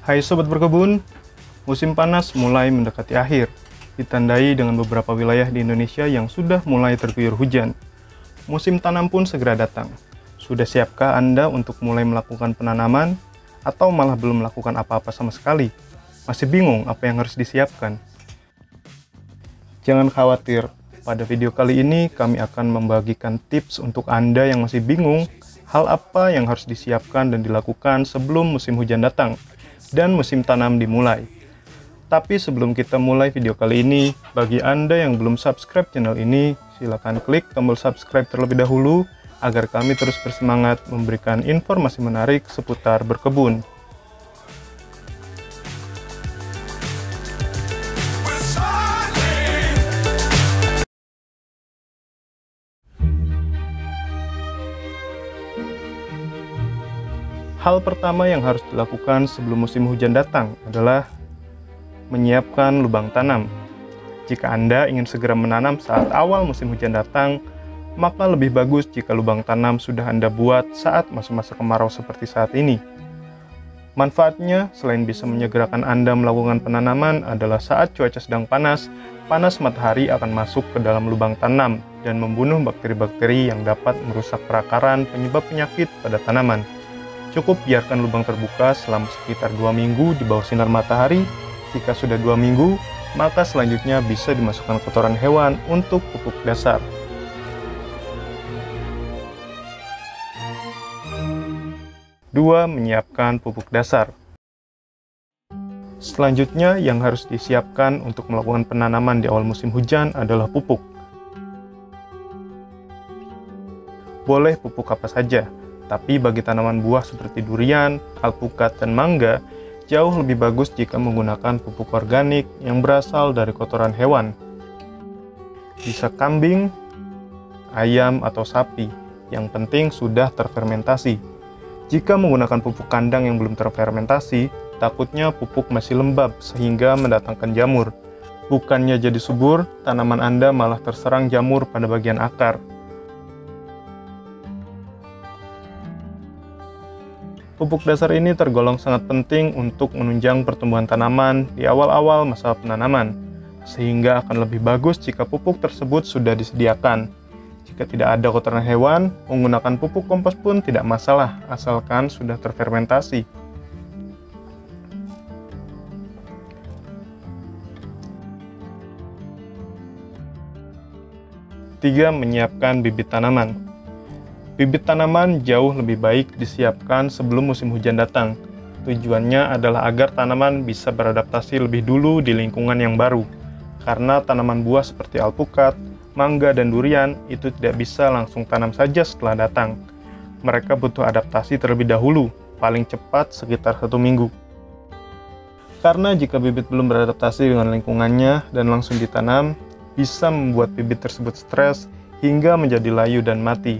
Hai Sobat Berkebun, musim panas mulai mendekati akhir, ditandai dengan beberapa wilayah di Indonesia yang sudah mulai terguyur hujan. Musim tanam pun segera datang. Sudah siapkah Anda untuk mulai melakukan penanaman, atau malah belum melakukan apa-apa sama sekali? Masih bingung apa yang harus disiapkan? Jangan khawatir, pada video kali ini kami akan membagikan tips untuk Anda yang masih bingung hal apa yang harus disiapkan dan dilakukan sebelum musim hujan datang dan musim tanam dimulai. Tapi sebelum kita mulai video kali ini, bagi Anda yang belum subscribe channel ini, silakan klik tombol subscribe terlebih dahulu agar kami terus bersemangat memberikan informasi menarik seputar berkebun. Hal pertama yang harus dilakukan sebelum musim hujan datang adalah menyiapkan lubang tanam. Jika Anda ingin segera menanam saat awal musim hujan datang, maka lebih bagus jika lubang tanam sudah Anda buat saat masa-masa kemarau seperti saat ini. Manfaatnya, selain bisa menyegerakan Anda melakukan penanaman adalah saat cuaca sedang panas, panas matahari akan masuk ke dalam lubang tanam dan membunuh bakteri-bakteri yang dapat merusak perakaran penyebab penyakit pada tanaman. Cukup biarkan lubang terbuka selama sekitar 2 minggu di bawah sinar matahari. Jika sudah 2 minggu, maka selanjutnya bisa dimasukkan kotoran hewan untuk pupuk dasar. Dua, menyiapkan pupuk dasar. Selanjutnya yang harus disiapkan untuk melakukan penanaman di awal musim hujan adalah pupuk. Boleh pupuk apa saja, tapi bagi tanaman buah seperti durian, alpukat, dan mangga, jauh lebih bagus jika menggunakan pupuk organik yang berasal dari kotoran hewan. Bisa kambing, ayam, atau sapi, yang penting sudah terfermentasi. Jika menggunakan pupuk kandang yang belum terfermentasi, takutnya pupuk masih lembab sehingga mendatangkan jamur. Bukannya jadi subur, tanaman Anda malah terserang jamur pada bagian akar. Pupuk dasar ini tergolong sangat penting untuk menunjang pertumbuhan tanaman di awal-awal masa penanaman, sehingga akan lebih bagus jika pupuk tersebut sudah disediakan. Jika tidak ada kotoran hewan, menggunakan pupuk kompos pun tidak masalah, asalkan sudah terfermentasi. Tiga, menyiapkan bibit tanaman. Bibit tanaman jauh lebih baik disiapkan sebelum musim hujan datang. Tujuannya adalah agar tanaman bisa beradaptasi lebih dulu di lingkungan yang baru. Karena tanaman buah seperti alpukat, mangga, dan durian itu tidak bisa langsung tanam saja setelah datang. Mereka butuh adaptasi terlebih dahulu, paling cepat sekitar 1 minggu. Karena jika bibit belum beradaptasi dengan lingkungannya dan langsung ditanam, bisa membuat bibit tersebut stres hingga menjadi layu dan mati.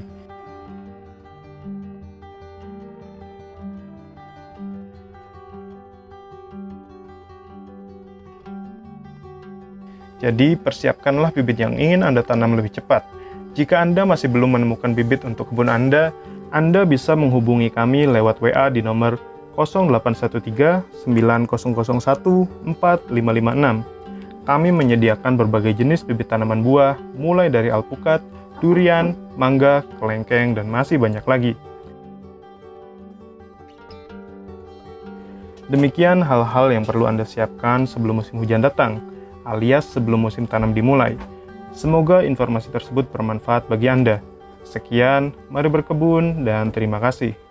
Jadi, persiapkanlah bibit yang ingin Anda tanam lebih cepat. Jika Anda masih belum menemukan bibit untuk kebun Anda bisa menghubungi kami lewat WA di nomor 0813 9001 4556. Kami menyediakan berbagai jenis bibit tanaman buah, mulai dari alpukat, durian, mangga, kelengkeng, dan masih banyak lagi. Demikian hal-hal yang perlu Anda siapkan sebelum musim hujan datang, alias sebelum musim tanam dimulai. Semoga informasi tersebut bermanfaat bagi Anda. Sekian, mari berkebun dan terima kasih.